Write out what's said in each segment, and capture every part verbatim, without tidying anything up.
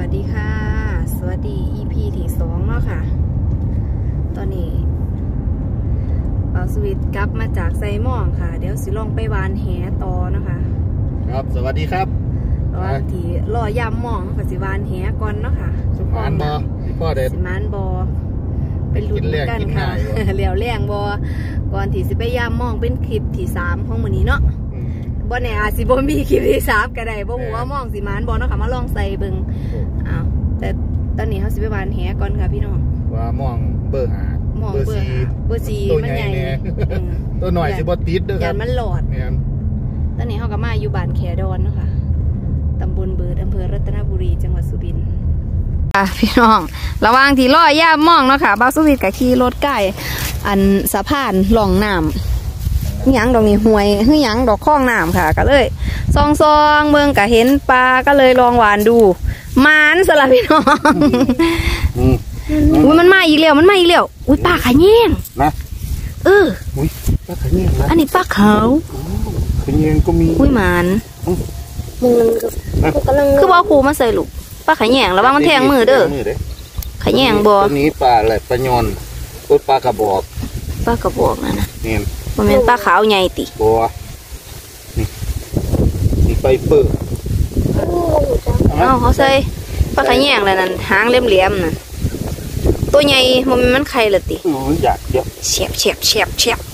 วัสดีค่ะสวัสดี อี พี ที่สองเนาะค่ะตอนนี้เป่าสวิตกลับมาจากไซม่องค่ะเดี๋ยวสิลองไปวานแหต่อนะคะครับสวัสดีครับระหว่างที่รอย่ำมองกับสิวานแหก่อนเนาะค่ะสมานบอพ่อเด็ดสมานบอเป็นลุ้นกันค่ะเหลียวแรงบอก่อนที่สิไปย่ำมองเป็นคลิปที่สามของมื้อนี้เนาะบ่แน่อาจสิบ่มีคลิปที่สามก็ได้บ่ฮู้ว่ามองสิมานบ่เนาะค่ะมาลองใส่เบิ่งอ้าวแต่ตอนนี้เฮาสิไปวานแหก่อนค่ะพี่น้องว่ามองเบอร์หามองเบอร์สี่เบอร์สี่มันใหญ่ตัวหน่อยสิบ่ติดเด้อครับยันมันหลอดตอนนี้เฮาก็มาอยู่บ้านแขดอนเนาะค่ะตำบลเบิดอำเภอรัตนบุรีจังหวัดสุรินทร์ค่ะพี่น้องระหว่างที่รอย่ามองเนาะค่ะบ่าวสุวิทย์ก็ขี่รถใกล้อันสะพานหล่องน้ำหยังดอกนี้ห่วยคือหยังดอกคลองน้ำค่ะก็เลยซองซองเมืองก็เห็นปลาก็เลยลองหวานดูมานสลับพี่น้องอุ้ยมันมาอีกแล้วมันมาอีกแล้วอุ้ยปลาขะแยงนะเอออุ้ยปลาขะแยงนะอันนี้ปลาขาวขะแยงก็มีอุ้ยมานมึงกำลังคือว่าครูมาใส่ลูกปลาขะแยงแล้วว่ามันแทงมือเด้อขะแยงบ่ตัวนี้ปลาอะไรปลายอนตัวปลากระบอกปลากระบอกนั่นนะเนี่ยมันเป็นปลาขาวใหญ่ติบัวนี่นี่ไปเปิดเอาเขาใส่ปลาขะแยงอะไรนั่นหางเหลี่ยมๆน่ะตัวใหญ่มันมันไข่ละติอืออยากเยอะเฉียบเฉียบเฉียบเฉียบ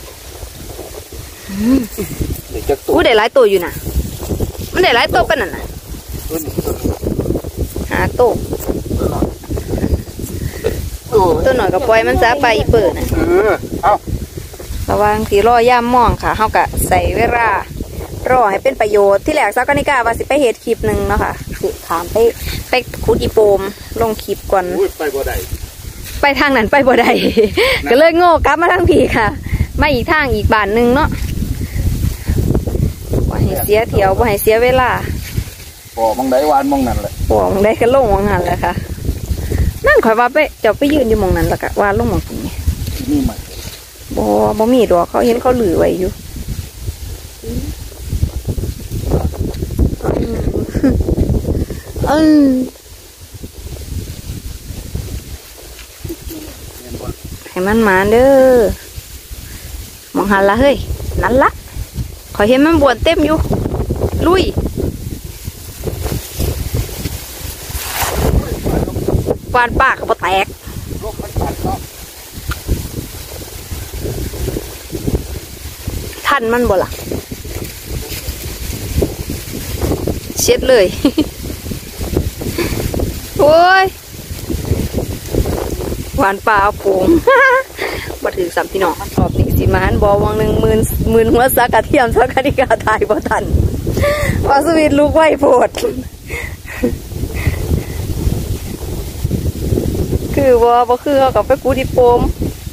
อู้ได้หลายตัวอยู่น่ะมันได้หลายตัวเป็นนั่นน่ะหาตัวตัวหน่อยก็ปล่อยมันซะไปเปิดน่ะเออเอาระวังที่รอย่ามองค่ะเขากะใส่เวลารอให้เป็นประโยชน์ที่แหลกซักกนิกาว่าสิไปเฮ็ดคลิปหนึ่งเนาะค่ะคือถามไปไปขุดอีโปมลงคลิปก่อนไปบ่ได้ไปทางนั้นไปบ่ได้ก็เลยโง่กลับมาทางพี่ค่ะมาอีกทางอีกบ้านหนึ่งเนาะบ่ให้เสียเที่ยวบ่ให้เสียเวลาบ่มองได้วานมองนั่นแหละบ่มองได้ก็ลงมองนั่นแหละค่ะนั่นข่อยว่าไปเจ้าไปยืนอยู่มองนั้นแล้วก็วานลงมองตรงนี้นี่มันบ่บ่มีดอกเขาเห็นเขาหลือไว้อยู่อืมให้มันมาเด้อมองหันละเฮ้ยนั่นละขอเห็นมันบวนเต็มอยู่ลุยวานปากเขาแตกทันมันบ่ล่ะเช็ดเลยโอ้ยหวานปลาโป่งมาถือสัมพี่น้องตอบนี่สิมานบอวังหนึ่งหมื่นหมื่นหัวซักกระเทียมซักกระดิกาตายบ่ทันว่าสวีทลูกไหวโพดคือว่าบ่คือเขากับไปกูดิโปม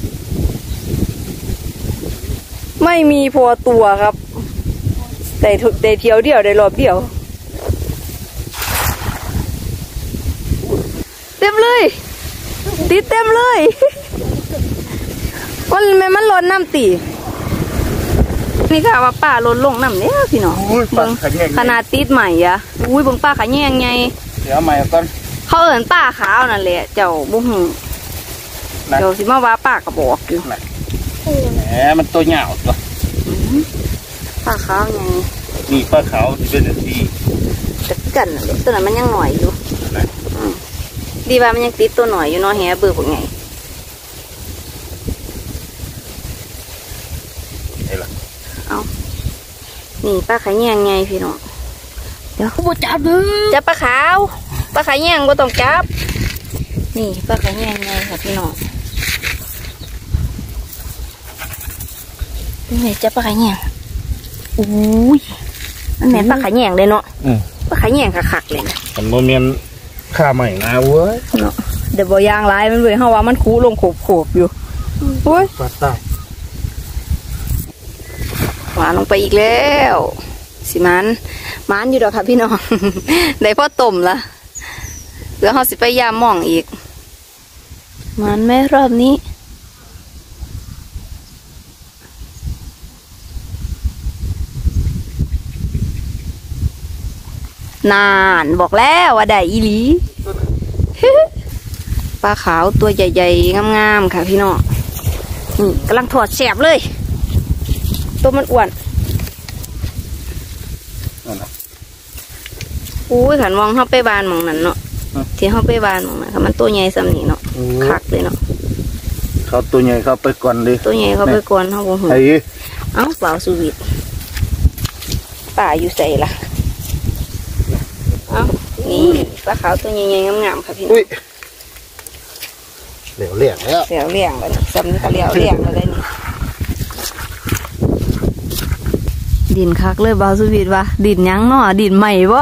ไม่มีพอตัวครับแต่แต่เที่ยวเดียวได้รอบเดียวเต็มเลยติดเต็มเลยมันมันล้นน้ำตีนี่ค่ะว่าป้าล้นลงน้ำเนี่ยพี่น้องขนาดติดใหม่อะอุ้ยบังป้าขายแยงไงเดี๋ยวใหม่ก่อนเขาเอิญป้าขาวนั่นแหละเจ้าบุ้งเดี๋ยวสิมาว่าป้ากระบอกอยู่แหมมันตัวเหงาตัวป้าขาวไงนี่ป้าขาวเป็นสีแต่กันนั่นแหละตัวนั้นมันยังหน่อยอยู่ดีว่ามันยังติดตัวหน่อยอยู่เนาะแฮเบื่อพวกไงเอานี่ป้าขายแยงไงพี่น้องเดี๋ยวเขาบจับเลยจับปลาขาวปลาขายแยงบ่ต้องจับนี่ปลาขายแยงไงค่ะพี่น้องนี่จับปลาขายแยงอุ้ยมันแม่นปลาขายแยงเลยเนาะปลาขายแยงขักๆเลยนะมันโมเมนต์ข้าใหม่นะเว้ยเนาะเดี๋ยวบ่ยางลายมันเลยเฮาว่ามันคูลงโขบๆอยู่โอ้ยปลาตาหวานลงไปอีกแล้วสิมันมันอยู่ดอกค่ะพี่น้องได้พ่อต้มละเดี๋ยวเขาสิไปยามมองอีกมันไม่รอบนี้ นานบอกแล้วว่าได้อีหลีปลาขาวตัวใหญ่ๆงามๆค่ะพี่น้องนี่กำลังถอดแสบเลยตัวมันอ้วนอุ้ยขันมองเข้าไปบานมองนั้นเนาะที่เข้าไปบานมองนั้นค่ะมันตัวใหญ่ซ้ำนี่เนาะคักเลยเนาะเขาตัวใหญ่เขาไปก่อนเลยตัวใหญ่เขาไปก่อนเขาบอกหูเอ้าเปล่าสูวิตป่าอยู่ใส่ละเอ้านี่ปลาขาวตัวใหญ่ๆงามๆค่ะพี่น้องเหลวเลี่ยงแล้วเหลวเลี่ยงเลยซ้ำนี่ก็เหลวเลี่ยงเลยนี่ดินคักเลยเปล่าสูวิตวะดินยังเนาะดินใหม่บ่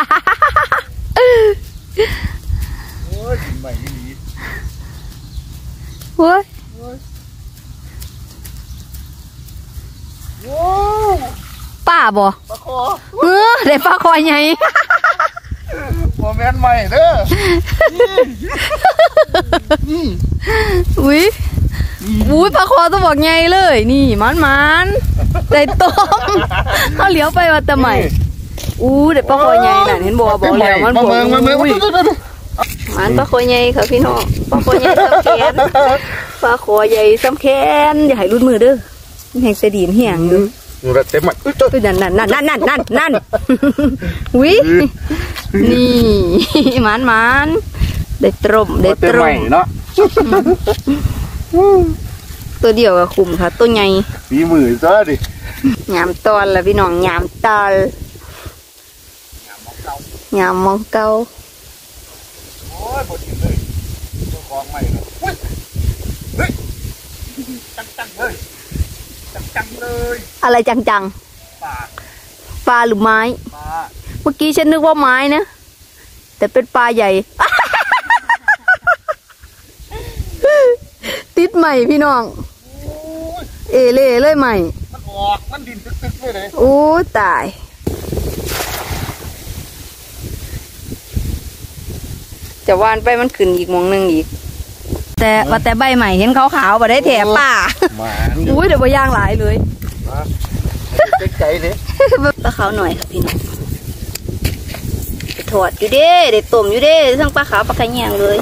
โอ้ยใหม่ดีโอ้ยป้าบ่ปลาคอเออได้ปลาคอใหญ่โมเมนต์ใหม่เด้อนี่อุ้ยอุ้ยปลาคอตัวบอกใหญ่เลยนี่มันมันได้ต้มเขาเลี้ยวไปว่าแต่ใหม่อู้ได้ปลาคอใหญ่น่ะเห็นบ่บอกแล้วมันบอกมันปลาคอใหญ่ค่ะพี่น้องปลาคอใหญ่ซ้ำแขนปลาคอใหญ่ซ้ำแขนอย่าให้รุดมือเด้อแหงเสดีนเหี่ยงอยู่เต็มหมดนั่นนั่นนั่นนั่นนั่นนั่นนั่นวินี่มันมันได้ตรมได้ตรมเนาะตัวเดียวกับคุมค่ะตัวใหญ่ฝีมือซะดิยามตอนละพี่น้องยามตอนยามมองเกาโอ้ยบดเลยตัวคลองใหม่เลยเฮ้ยจังจังเลยจังจังเลยอะไรจังจังปลาปลาหรือไม้ปลาเมื่อกี้ฉันนึกว่าไม้นะแต่เป็นปลาใหญ่ติดใหม่พี่น้องเอเล่เลยใหม่มันออกมันดินตึกๆเลยเลยโอ้ตายจะวานไปมันขึ้นอีกมองหนึ่งอีกแต่ว่าแต่ใบใหม่เห็นขาวๆบ่ได้แถบป่าอุ้ยเดี๋ยวบ่ย่างหลายเลยไกลๆเลยปลาขาวหน่อยครับพี่น้องไปถอดอยู่เด้เด็ดต้มอยู่เด้ทั้งปลาขาวปลาขยงเลย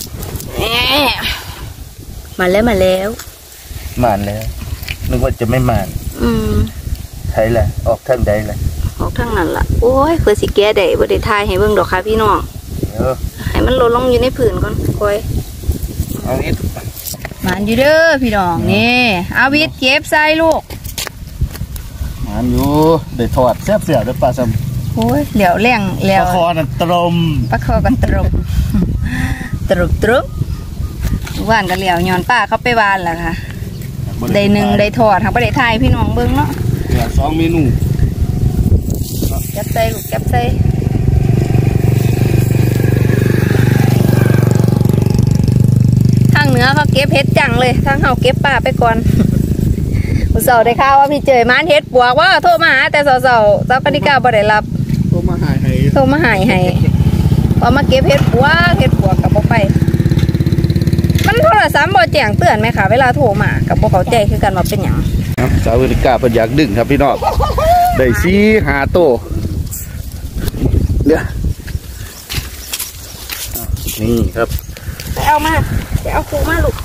มาแล้วมาแล้วมาแล้วนึกว่าจะไม่มาอืมใช่แหละออกทางใดเลยออกทางนั้นล่ะโอ้ยเพื่อสิแก้ได้บ่ได้ทายให้เบิ่งดอกค่ะพี่น้องให้มันลดลงอยู่ในผืนก่อนค่อยเอาวิทมันอยู่เด้อพี่น้องนี่เอาวิทเก็บใส่ลูกมันอยู่เดี๋ยวถอดแซ่บเสียด้วยปลาซ้ำโอ้ยเหลียวแรงเหลียวปลาคอนั่นตรมปลาคอกันตรมตรุบตรุบว่านกันเหลียวย้อนป้าเขาไปวานแหละค่ะได้หนึ่งได้ถอดเขาไปได้ทายพี่น้องเบิ้งเนาะเหลือสองเมนูจับใส่ลูกจับใส่ทางเหนือเขาเก็บเห็ดจังเลยทางเขาเก็บป่าไปก่อนผู้สาวได้ข่าวว่าพี่เจยมานเห็ดปวกว่าโทรมาหาแต่สาวสาวเจ้าคณิกาบ่ได้รับโทรมาหายให้โทรมาหายให้พอมาเก็บเห็ดปวกเห็ดปวกกับบ่ไปมันโทรศัพท์บ่แจ้งเตือนไหมคะเวลาโทรมากับพวกเขาแจ้งคือกันว่าเป็นอย่างสาวคณิกาเพิ่นอยากดึงครับพี่น้องได้ซีหาโตเดี๋ยวนี่ครับไปเอามาไปเอาคูมาลูก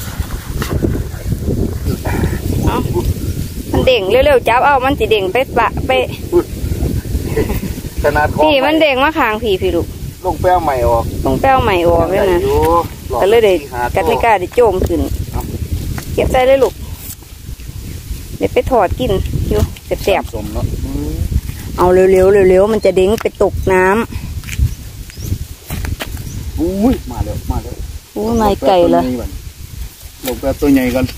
เอามันเด้งเร็วๆจับเอามันสิเด้งไปปะไปขนาดพี่มันเด้งมาข้างพี่พี่ลูกลงแป้วใหม่ออกลงแป้วใหม่ออกเลยนะแต่เลยเด็กกัดไม่กล้าได้โจมขึ้นเก็บใจเลยลูกเดี๋ยวไปถอดกินอยู่แสบๆเอาเร็วๆเร็วๆมันจะเด้งไปตกน้ำอุ้ยมาแล้วมาแล้วอุ้ยไม่ไก่เลยลงแป้วตัวใหญ่กัน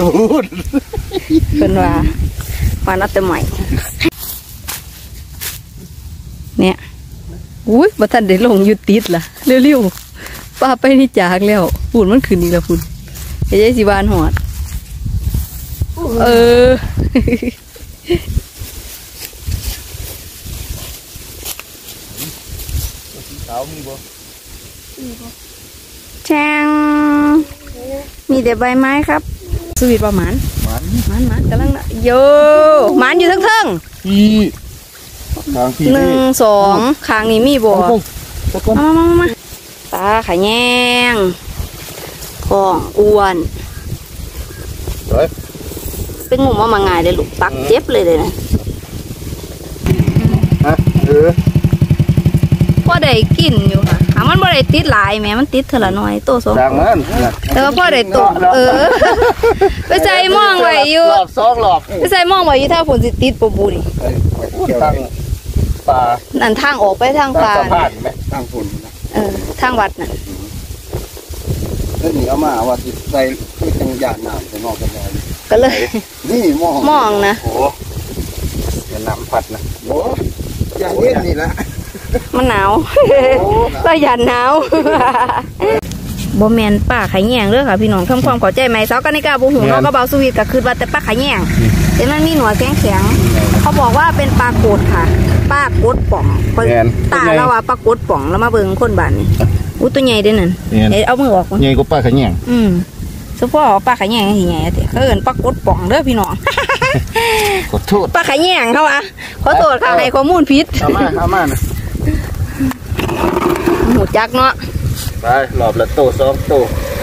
เป็นว่ามานัดแต่ใหม่เนี่ยอุ้ยมาทันได้ลงยุติดล่ะเร็วๆป้าไปนี่จากแล้วฝุ่นมันขึ้นอีกแล้วฝุ่นไอ้ยายสิบานหอดเออแช่งมีแต่ใบไม้ครับสวีทประมาณมันมันมันกำลังโยมันอยู่ทั้งทั้งหนึ่งสองคางนี้มีบ่มามามามาปลาขะแยงท้องอ้วนเป็นงูมามาง่ายเลยลูกปักเจ็บเลยเลยนะฮะเออพ่อได้กินอยู่ค่ะหามันบ่ได้ติดหลายแม่มันติดเท่าละน้อยโตสองแต่ว่าพ่อได้ตกเออไปใส่ม่องไว้อยู่รอบสองรอบไปใส่ม่องไว้อยู่ถ้าฝนสิติดปบูดิทางป่านั่นทางออกไปทางป่าทางฝนเออทางวัดน่ะแล้วนี่เอามาว่าสิใส่ที่จังหยาดน้ำไปนอกกันเลยก็เลยนี่ม่องม่องนะโอ้จะน้ำพัดนะโอ้ยเย็นนี่ละมันหนาวก็หยันหนาวโบแมนป้าไข่แยงเด้อค่ะพี่น้องทำความเข้าใจไหมสาวกันในกาบุหูน้องก็เบาสวีทก็คือว่าแต่ป้าไข่แยงแต่มันมีหนวดแข็งแข็งเขาบอกว่าเป็นปลาโกดค่ะปลาโกดป่องตาแล้วว่าปลาโกดป่องแล้วมาเบิ่งคนบ้านนี่อู้ตัวใหญ่เด้นั่นเอามือออกใหญ่กว่าปลาไข่แยงอืมเฉพาะปลาไข่แยงที่ใหญ่เถอะเขาเอิ้นปลาโกดป่องเด้อพี่น้องขอโทษปลาไข่แยงเขาอ่ะขอโทษค่ะให้ข้อมูลผิดเอามาเอามานะหมูจักเนาะไปหลอบละโตสองโต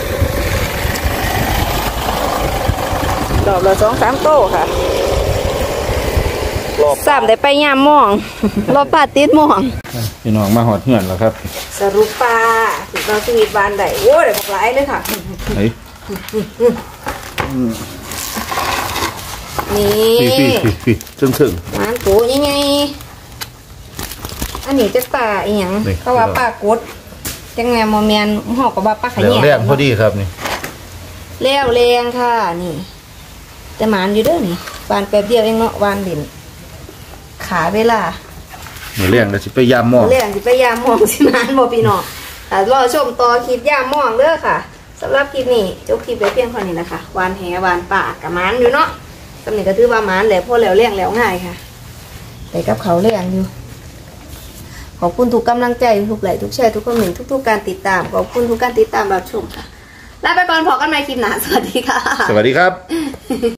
หลอบละสองสามโตค่ะสามได้ไปยามม่องรอบปาติดม่องพี่น้องมาหอดเหือนแล้วครับสรุปปลาถึงเราสวีทบานได้โอ้ได้บอกหลายเลยค่ะเฮ้ยนี่ถึงถึงมันโตยังไงอันนี้จะปลาอีหยังเขาว่าปลากดจังแงมอเมียนหอกกับว่าปลาขยะแรงพอดีครับนี่เลี้ยวแรงค่ะนี่แต่หมานอยู่เด้อนี่วานแป๊บเดียวเองเนาะวานดินขาเวลาเหมือนเลี้ยงเลยสิไปยามมองเลี้ยงสิไปยามมองสิมานบ่พี่น้องแต่รอชมต่อคลิปยามมองเด้อค่ะสำหรับคลิปนี้จบคลิปไปเพียงเท่านี้นะคะวานแหวานป่ากับหมานอยู่เนาะสำเนียงก็ถือว่าหมานแหละพอแล้วเลี้ยงแล้วง่ายค่ะแต่กับเขาเลี้ยงอยู่ขอบคุณทุกกำลังใจทุกไลค์ทุกแชร์ทุกคอมเมนต์ทุกๆการติดตามขอบคุณทุกการติดตามรับชมค่ะลาไปก่อนพอกันใหม่คลิปหน้าสวัสดีค่ะสวัสดีครับ